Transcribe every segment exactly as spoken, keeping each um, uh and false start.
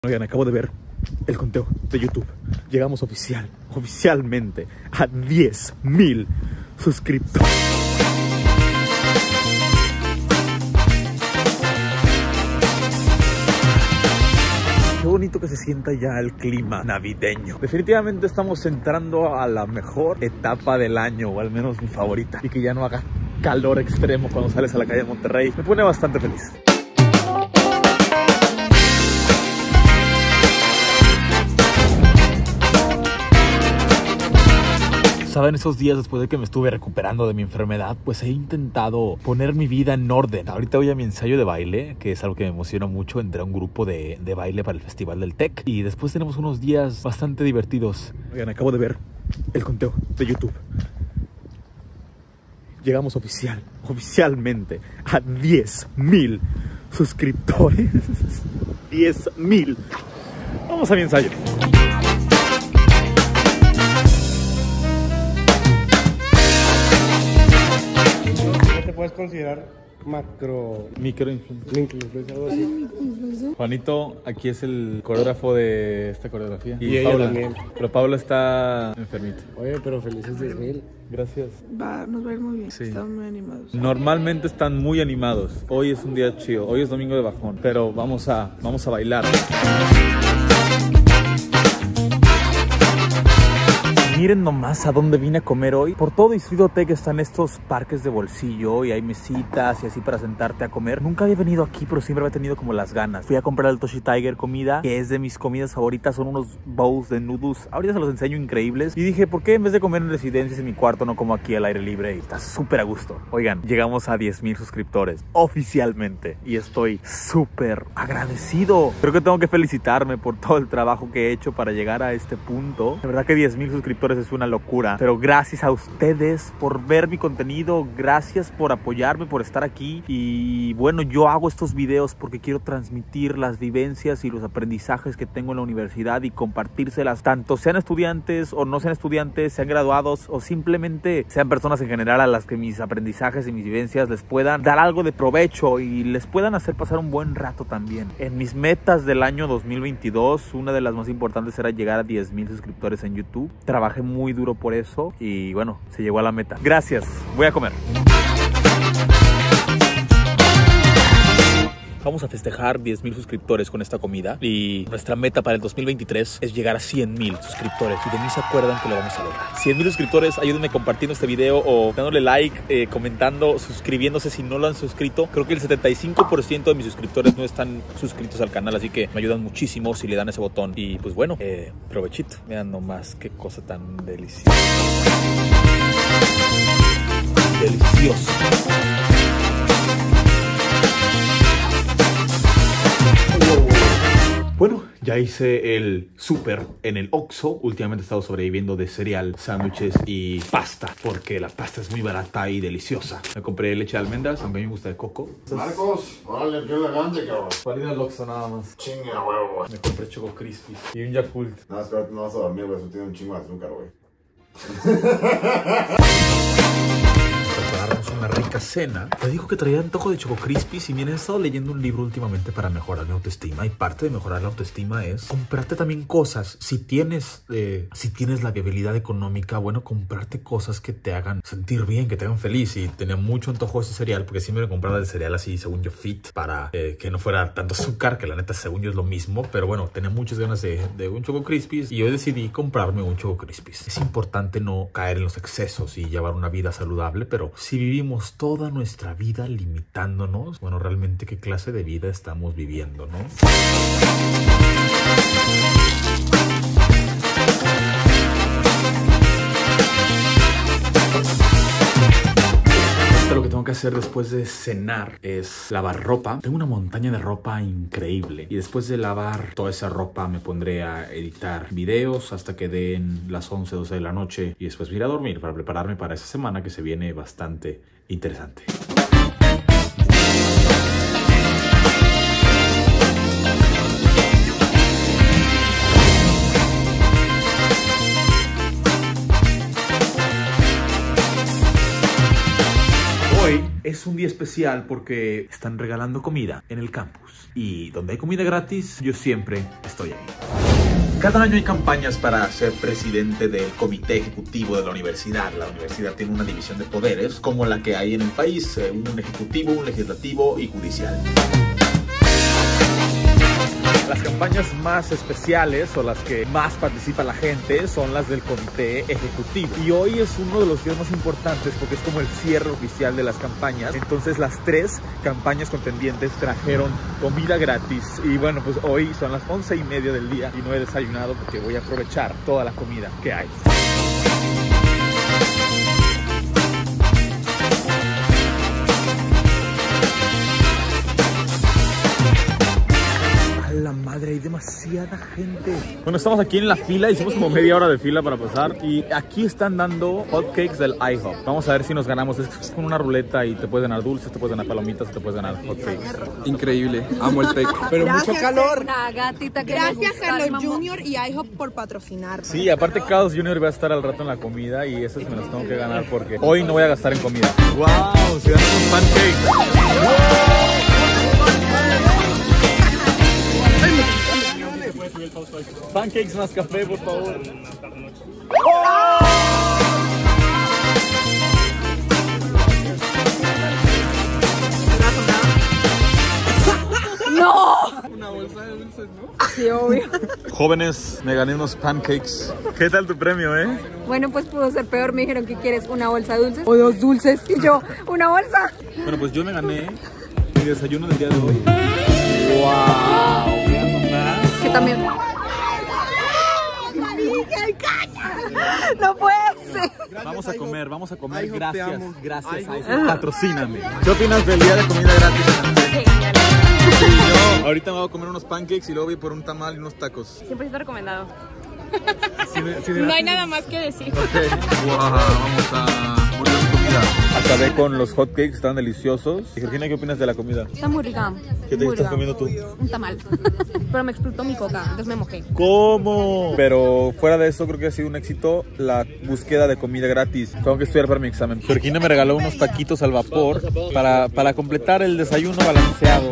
Oigan, acabo de ver el conteo de YouTube. Llegamos oficial, oficialmente a diez mil suscriptores. Qué bonito que se sienta ya el clima navideño. Definitivamente estamos entrando a la mejor etapa del año, o al menos mi favorita. Y que ya no haga calor extremo cuando sales a la calle de Monterrey me pone bastante feliz. Saben, esos días después de que me estuve recuperando de mi enfermedad, pues he intentado poner mi vida en orden. Ahorita voy a mi ensayo de baile, que es algo que me emociona mucho. Entré a un grupo de, de baile para el Festival del Tec. Y después tenemos unos días bastante divertidos. Oigan, acabo de ver el conteo de YouTube. Llegamos oficial, oficialmente a diez mil suscriptores. diez mil. Vamos a mi ensayo. Puedes considerar macro microinfluencer, algo así. Juanito aquí es el coreógrafo de esta coreografía. Y, y ella Paula también. Pero Paula está enfermita. Oye, pero felices diez mil. Gracias. Va, nos va a ir muy bien. Sí. Estamos muy animados. Normalmente están muy animados. Hoy es un día chido. Hoy es domingo de bajón. Pero vamos a, vamos a bailar. Miren nomás a dónde vine a comer hoy. Por todo Distrito Tec están estos parques de bolsillo y hay mesitas y así para sentarte a comer. Nunca había venido aquí, pero siempre había tenido como las ganas. Fui a comprar al Toshi Tiger comida, que es de mis comidas favoritas. Son unos bowls de noodles. Ahorita se los enseño, increíbles. Y dije, ¿por qué en vez de comer en residencias en mi cuarto no como aquí al aire libre? Y está súper a gusto. Oigan, llegamos a diez mil suscriptores oficialmente y estoy súper agradecido. Creo que tengo que felicitarme por todo el trabajo que he hecho para llegar a este punto. De verdad que diez mil suscriptores es una locura, pero gracias a ustedes por ver mi contenido, gracias por apoyarme, por estar aquí. Y bueno, yo hago estos videos porque quiero transmitir las vivencias y los aprendizajes que tengo en la universidad y compartírselas, tanto sean estudiantes o no sean estudiantes, sean graduados o simplemente sean personas en general a las que mis aprendizajes y mis vivencias les puedan dar algo de provecho y les puedan hacer pasar un buen rato también. En mis metas del año dos mil veintidós, una de las más importantes era llegar a diez mil suscriptores en YouTube. Trabajé muy duro por eso y bueno, se llegó a la meta. Gracias, voy a comer. Vamos a festejar diez mil suscriptores con esta comida y nuestra meta para el dos mil veintitrés es llegar a cien mil suscriptores y de mí se acuerdan que lo vamos a lograr. cien mil suscriptores, ayúdenme compartiendo este video o dándole like, eh, comentando, suscribiéndose si no lo han suscrito. Creo que el setenta y cinco por ciento de mis suscriptores no están suscritos al canal, así que me ayudan muchísimo si le dan ese botón. Y pues bueno, eh, provechito. Vean nomás qué cosa tan deliciosa. Delicioso. Bueno, ya hice el súper en el Oxxo. Últimamente he estado sobreviviendo de cereal, sándwiches y pasta, porque la pasta es muy barata y deliciosa. Me compré leche de almendras, aunque a mí me gusta de coco. Marcos, órale, qué elegante, cabrón. Para ir al Oxxo nada más. Chinga, huevo, güey. Me compré Choco Crispies y un Yakult. No, espérate, no vas a dormir, güey. Eso tiene un chingo de azúcar, güey. Prepararnos una rica cena. Te digo que traía antojo de Choco Crispies y miren, he estado leyendo un libro últimamente para mejorar mi autoestima y parte de mejorar la autoestima es comprarte también cosas. Si tienes eh, si tienes la viabilidad económica, bueno, comprarte cosas que te hagan sentir bien, que te hagan feliz. Y tenía mucho antojo de ese cereal porque siempre me compraba el cereal así, según yo, fit, para eh, que no fuera tanto azúcar, que la neta según yo es lo mismo, pero bueno, tenía muchas ganas de, de un Choco Crispies y yo decidí comprarme un Choco Crispies. Es importante no caer en los excesos y llevar una vida saludable, pero si vivimos toda nuestra vida limitándonos, bueno, realmente qué clase de vida estamos viviendo, ¿no? Lo que tengo que hacer después de cenar es lavar ropa. Tengo una montaña de ropa increíble y después de lavar toda esa ropa me pondré a editar videos hasta que den las once, doce de la noche y después me iré a dormir para prepararme para esa semana que se viene bastante interesante. Hoy es es un día especial porque están regalando comida en el campus. Y donde hay comida gratis, yo siempre estoy ahí. Cada año hay campañas para ser presidente del comité ejecutivo de la universidad. La universidad tiene una división de poderes como la que hay en el país, un ejecutivo, un legislativo y judicial. Las campañas más especiales o las que más participa la gente son las del comité ejecutivo. Y hoy es uno de los días más importantes porque es como el cierre oficial de las campañas. Entonces las tres campañas contendientes trajeron comida gratis. Y bueno, pues hoy son las once y media del día y no he desayunado porque voy a aprovechar toda la comida que hay. La madre, hay demasiada gente. Bueno, estamos aquí en la fila, hicimos como media hora de fila para pasar. Y aquí están dando hotcakes del IHOP. Vamos a ver si nos ganamos. Es con una ruleta y te puedes ganar dulces, te puedes ganar palomitas, te puedes ganar hotcakes. Increíble, amo el P E C. Pero Gracias, mucho calor. Una gatita que Gracias le gusta, Carlos mamá. Junior y IHOP por patrocinar. Sí, aparte Carlos Junior va a estar al rato en la comida y esas me las tengo que ganar porque hoy no voy a gastar en comida. ¡Wow! Se ganan un pancake. Pancakes más café, por favor. ¡No! Una bolsa de dulces, ¿no? Sí, obvio. Jóvenes, me gané unos pancakes. ¿Qué tal tu premio, eh? Bueno, pues pudo ser peor. Me dijeron que quieres una bolsa de dulces o dos dulces. Y yo, ¿una bolsa? Bueno, pues yo me gané mi desayuno del día de hoy. ¡Wow! Vean nomás. Que también. No puede ser. Vamos a comer, vamos a comer. IHOP, te Gracias, amo. gracias IHOP. a IHOP. Patrocíname. ¿Qué opinas del día de comida gratis? Sí, yo ahorita me voy a comer unos pancakes y luego voy por un tamal y unos tacos. cien por ciento recomendado. Sí, me- sí, me- No hay nada más que decir. Ok. Wow, vamos a morir de comida. Acabé con los hotcakes, están deliciosos. Y Georgina, ¿qué opinas de la comida? Está muy rica. ¿Qué te Muy estás rica. comiendo tú? Un tamal. Pero me explotó mi coca, entonces me mojé. ¿Cómo? Pero fuera de eso creo que ha sido un éxito la búsqueda de comida gratis. Tengo que estudiar para mi examen. Georgina me regaló unos taquitos al vapor para, para completar el desayuno balanceado.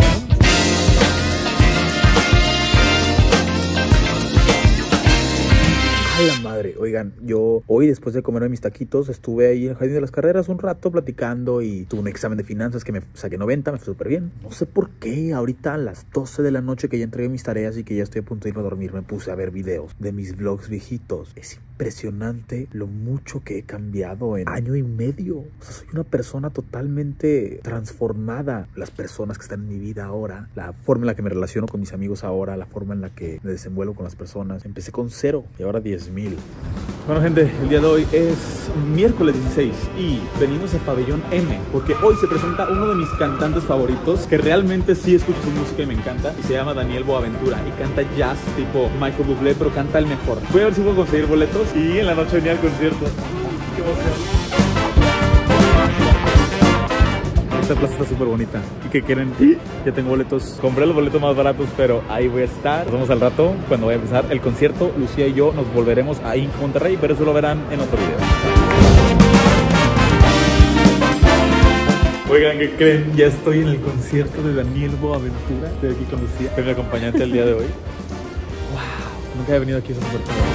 ¡A la madre! Oigan, yo hoy después de comerme mis taquitos estuve ahí en el Jardín de las Carreras un rato platicando y tuve un examen de finanzas que me saqué noventa, me fue súper bien. No sé por qué ahorita a las doce de la noche que ya entregué mis tareas y que ya estoy a punto de irme a dormir me puse a ver videos de mis vlogs viejitos. Es impresionante lo mucho que he cambiado en año y medio. O sea, soy una persona totalmente transformada. Las personas que están en mi vida ahora, la forma en la que me relaciono con mis amigos ahora, la forma en la que me desenvuelvo con las personas. Empecé con cero y ahora diez mil. Bueno, gente, el día de hoy es miércoles dieciséis y venimos a Pabellón M porque hoy se presenta uno de mis cantantes favoritos que realmente sí escucho su música y me encanta y se llama Daniel Boaventura y canta jazz tipo Michael Bublé, pero canta el mejor. Voy a ver si puedo conseguir boletos y en la noche venía al concierto. ¡Qué emoción! Esta plaza está súper bonita. ¿Y qué quieren? Ya tengo boletos. Compré los boletos más baratos, pero ahí voy a estar. Nos vemos al rato cuando vaya a empezar el concierto. Lucía y yo nos volveremos a Inc Monterrey, pero eso lo verán en otro video. Oigan, ¿qué creen? Ya estoy en el concierto de Daniel Boaventura. Estoy aquí con Lucía, que es mi acompañante el día de hoy. ¡Wow! Nunca he venido aquí a esa super plaza.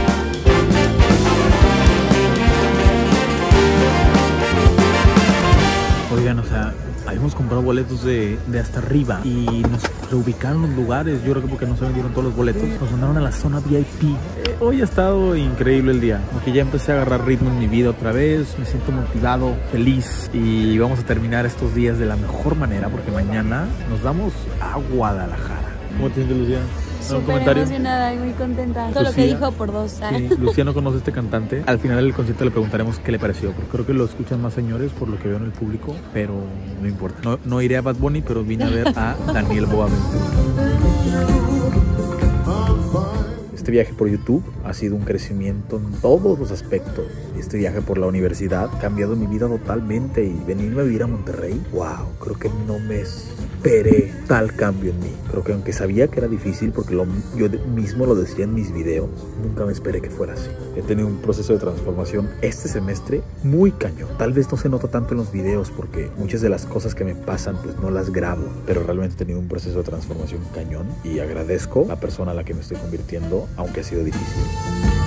Oigan, o sea, habíamos comprado boletos de, de hasta arriba y nos reubicaron los lugares. Yo creo que porque no se vendieron todos los boletos, nos mandaron a la zona V I P. Eh, hoy ha estado increíble el día, aunque ya empecé a agarrar ritmo en mi vida otra vez. Me siento motivado, feliz y vamos a terminar estos días de la mejor manera porque mañana nos vamos a Guadalajara. ¿Cómo te sientes, Lucía? ¿Algún Súper comentario? emocionada y muy contenta. Todo lo Lucía. que dijo por dos. Sí, Lucía no conoce a este cantante. Al final del concierto le preguntaremos qué le pareció, porque creo que lo escuchan más señores por lo que veo en el público, pero no importa. No, no iré a Bad Bunny, pero vine a ver a Daniel Boaventura. Este viaje por YouTube ha sido un crecimiento en todos los aspectos. Este viaje por la universidad ha cambiado mi vida totalmente, y venirme a vivir a Monterrey, wow, creo que no me esperé tal cambio en mí. Creo que aunque sabía que era difícil, porque lo, yo mismo lo decía en mis videos, nunca me esperé que fuera así. He tenido un proceso de transformación este semestre muy cañón. Tal vez no se nota tanto en los videos porque muchas de las cosas que me pasan pues no las grabo, pero realmente he tenido un proceso de transformación cañón y agradezco a la persona a la que me estoy convirtiendo, aunque ha sido difícil.